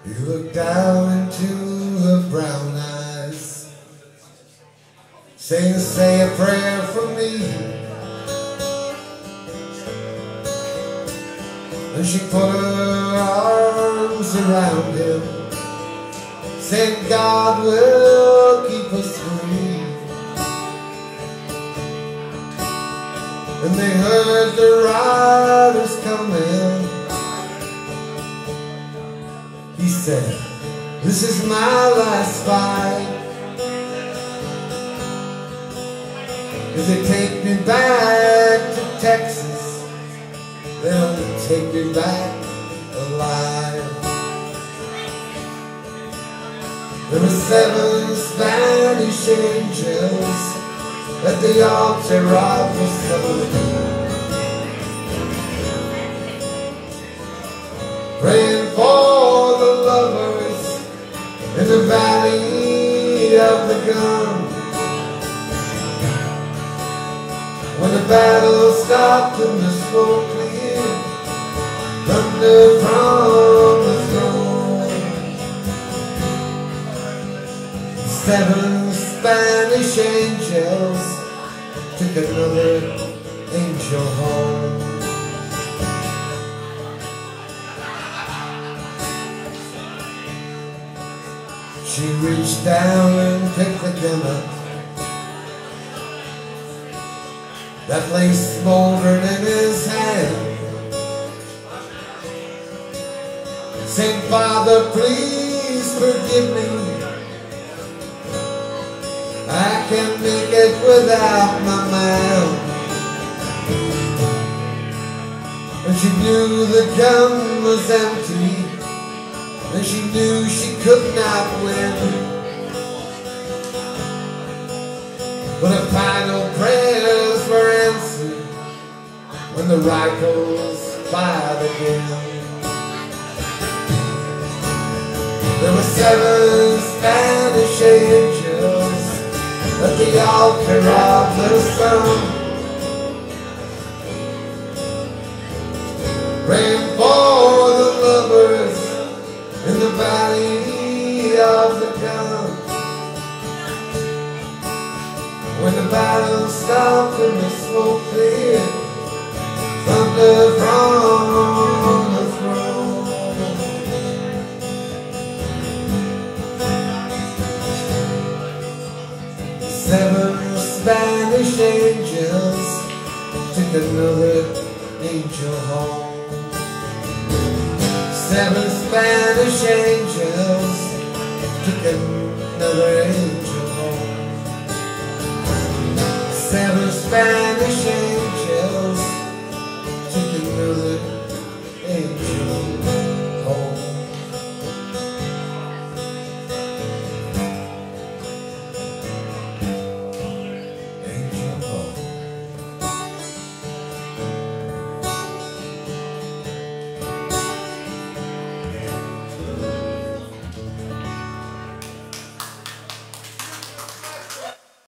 You look down into her brown eyes, say a prayer for me. And she put her arms around him, said God will keep us free. And they heard the riders coming. He said, this is my last fight. If they take me back to Texas, they'll take me back alive. There were 7 Spanish angels at the altar of the sun, praying for the lovers in the valley of the gun. When the battle stopped and the smoke cleared, thunder from the throne, 7 Spanish angels took another angel home. She reached down and picked the gun up that lay smoldering in his hand. Said, Father, please forgive me. I can't make it without my man. And she knew the gun was empty, and she knew she could not win. But her final prayers were answered when the rifles fired again. There were 7 Spanish angels at the altar of the sun, praying for the lovers in the valley of the gun. When the battle stopped and the smoke cleared, thunder from the throne, 7 Spanish angels took another angel home. 7 Spanish angels took another angel home. 7 Spanish angels